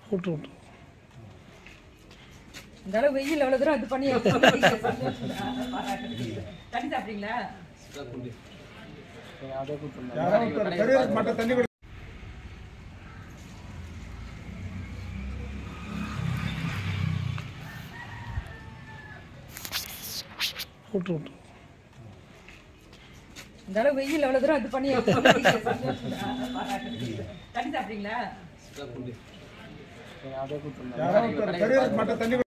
விட்டு விட்டு இந்த அளவு வெயில் எவ்வளவு தூரம் இது பண்ணி தண்ணி சாப்பிட்டீங்களா? விட்டு விட்டு இந்த அளவு வெயில் எவ்வளவு தூரம் இது பண்ணி தண்ணி சாப்பிட்டீங்களா?